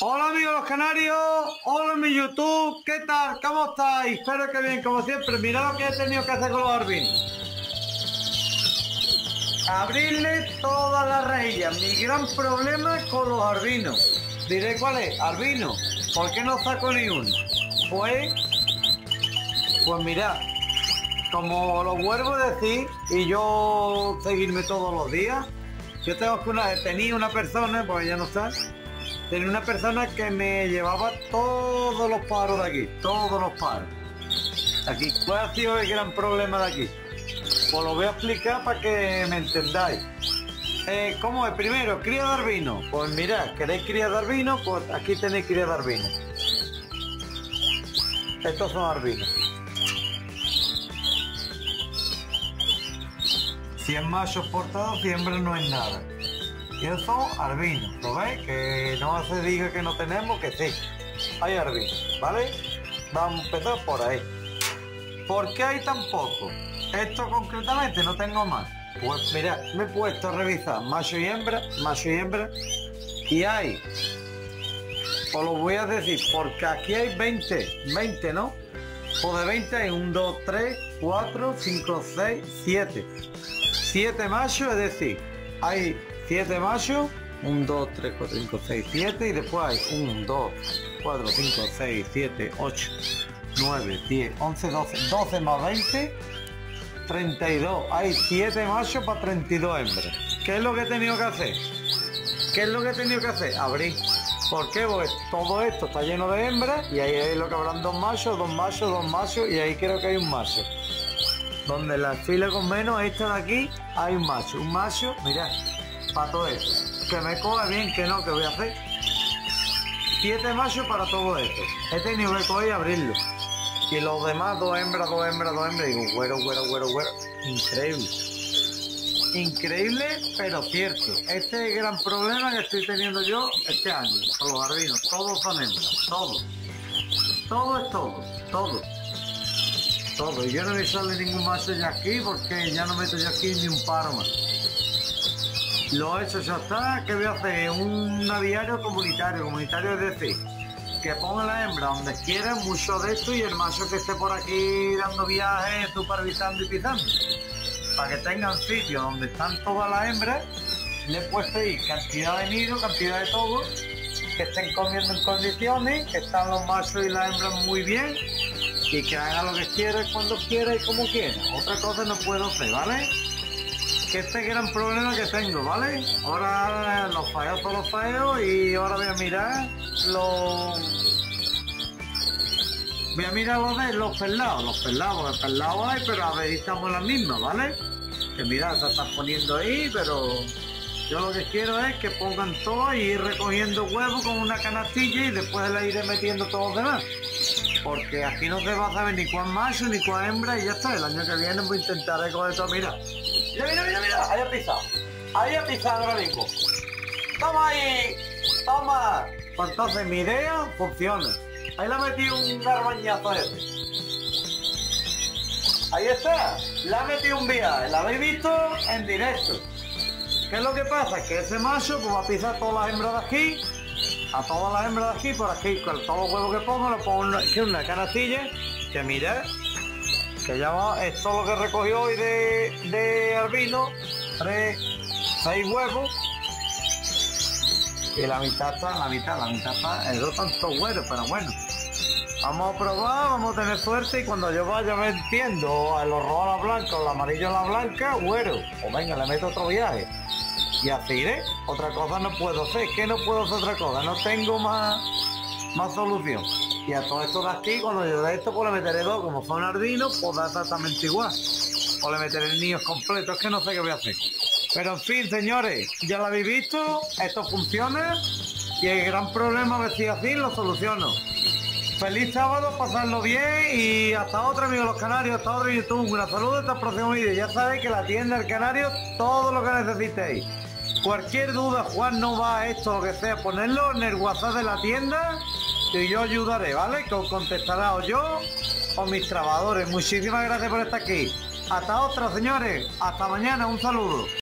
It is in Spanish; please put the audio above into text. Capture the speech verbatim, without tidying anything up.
Hola amigos los canarios, hola mi YouTube, ¿qué tal? ¿Cómo estáis? Espero que bien, como siempre. Mirad lo que he tenido que hacer con los arbinos. Abrirle todas las rejillas. Mi gran problema es con los arbinos. Diré cuál es, arbino. ¿Por qué no saco ni uno? Pues, pues mirad, como lo vuelvo a decir y yo seguirme todos los días, yo tengo que una, tenía una persona, porque ya no está. Tenía una persona que me llevaba todos los paros de aquí, todos los paros. Aquí, ¿cuál ha sido el gran problema de aquí? Pues lo voy a explicar para que me entendáis. Eh, ¿Cómo es? Primero, cría de arbino. Pues mirad, ¿queréis cría de arbino? Pues aquí tenéis cría de arbino. Estos son arbinos. cien machos portados, cien hembras no es nada. Y esos son arbinos, ¿lo veis? Que no se diga que no tenemos, que sí, hay arbinos, ¿vale? Vamos a empezar por ahí. ¿Por qué hay tan poco? Esto concretamente no tengo más. Pues mirad, me he puesto a revisar macho y hembra, macho y hembra, y hay, os lo voy a decir, porque aquí hay veinte, veinte, ¿no? Pues de veinte hay un, dos, tres, cuatro, cinco, seis, siete. siete machos, es decir, hay siete machos, uno, dos, tres, cuatro, cinco, seis, siete, y después hay uno, dos, cuatro, cinco, seis, siete, ocho, nueve, diez, once, doce, doce más veinte, treinta y dos. Hay siete machos para treinta y dos hembras. ¿Qué es lo que he tenido que hacer? ¿Qué es lo que he tenido que hacer? Abrir. ¿Por qué? Porque todo esto está lleno de hembras y ahí hay lo que habrán dos machos, dos machos, dos machos, y ahí creo que hay un macho. Donde la fila con menos, esta de aquí, hay un macho. Un macho, mirad, para todo esto. Que me coja bien, que no, que voy a hacer. Siete machos para todo esto. He tenido que coger y abrirlo. Y los demás, dos hembras, dos hembras, dos hembras. Digo, güero, güero, güero, güero. Increíble. Increíble, pero cierto. Este es el gran problema que estoy teniendo yo este año. Con los arbinos. Todos son hembras. Todo. Todo es todo. Todo. Todo. Y yo no voy a echarle ningún macho ya aquí porque ya no meto ya aquí ni un paro más. Lo he hecho, ya está. ¿Qué voy a hacer? Un aviario comunitario. Comunitario es decir, que ponga la hembra donde quiera, mucho de esto, y el macho que esté por aquí dando viajes, supervisando y pisando. Para que tengan sitio donde están todas las hembras, le he puesto ahí cantidad de nido, cantidad de todo, que estén comiendo en condiciones, que están los machos y las hembras muy bien, y que haga lo que quiera, cuando quiera y como quiera. Otra cosa no puedo hacer, ¿vale? Que este es el gran problema que tengo, ¿vale? Ahora los faeos son los faeos y ahora voy a mirar los... Voy a mirar los de los pelados, los pelados, los pelados hay, pero a ver si estamos las mismas, ¿vale? Que mirad, se están poniendo ahí, pero yo lo que quiero es que pongan todo y ir recogiendo huevos con una canastilla y después la iré metiendo todos los demás. Porque aquí no se va a saber ni cuán macho ni cuán hembra y ya está. El año que viene voy a intentar recoger todo. Mira, mira, mira, mira, mira, ahí ha pisado. Ahí ha pisado ahora mismo. Toma ahí, toma. Pues entonces mi idea funciona. Ahí le ha metido un garbañazo ese. Ahí está. Le ha metido un viaje. ¿La habéis visto? En directo. ¿Qué es lo que pasa? Que ese macho pues va a pisar todas las hembras de aquí. A todas las hembras de aquí, por aquí, con todos los huevos que pongo, lo pongo en una canastilla. Que mirad, que ya va, es todo lo que recogió hoy de, de albino. Tres, seis huevos. Y la mitad está, la mitad, la mitad está, eso tanto güeros, pero bueno. Vamos a probar, vamos a tener suerte y cuando yo vaya metiendo a los rojos a la blanca o el amarillo a la blanca, güero. O venga, le meto otro viaje. Y así iré. Otra cosa no puedo hacer. ¿Qué no puedo hacer otra cosa? No tengo más, más solución. Y a todo esto de aquí, cuando yo de esto, pues le meteré dos. Como son arbinos, pues da exactamente igual. O le meteré niños completos. Es que no sé qué voy a hacer. Pero en fin, señores, ya lo habéis visto. Esto funciona. Y el gran problema, a ver si así lo soluciono. Feliz sábado, pasadlo bien. Y hasta otra, amigos los canarios. Hasta otro YouTube. Un saludo hasta el próximo vídeo. Ya sabéis que la tienda del Canario, todo lo que necesitéis. Cualquier duda, Juan no va a esto, lo que sea, ponerlo en el WhatsApp de la tienda y yo ayudaré, ¿vale? Que os contestará o yo o mis trabajadores. Muchísimas gracias por estar aquí. Hasta otra, señores. Hasta mañana. Un saludo.